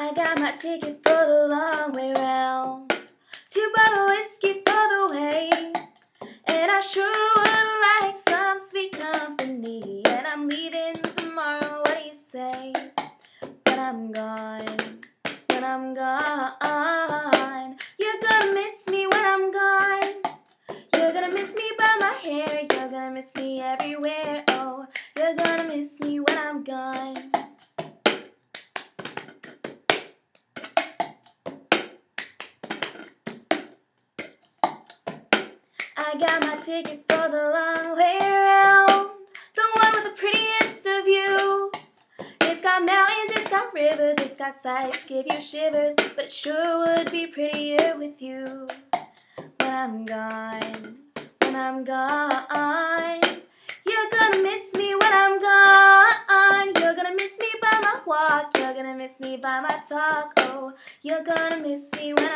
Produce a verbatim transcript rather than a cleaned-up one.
I got my ticket for the long way round, two bottle whiskey for the way, and I sure would like some sweet company. And I'm leaving tomorrow, what do you say? When I'm gone, when I'm gone, you're gonna miss me when I'm gone. You're gonna miss me by my hair, you're gonna miss me everywhere. Oh, you're gonna miss me when I'm gone. I got my ticket for the long way round, the one with the prettiest of views. It's got mountains, it's got rivers, it's got sights, give you shivers, but it sure would be prettier with you. When I'm gone, when I'm gone, you're gonna miss me when I'm gone. You're gonna miss me by my walk, you're gonna miss me by my talk. Oh, you're gonna miss me when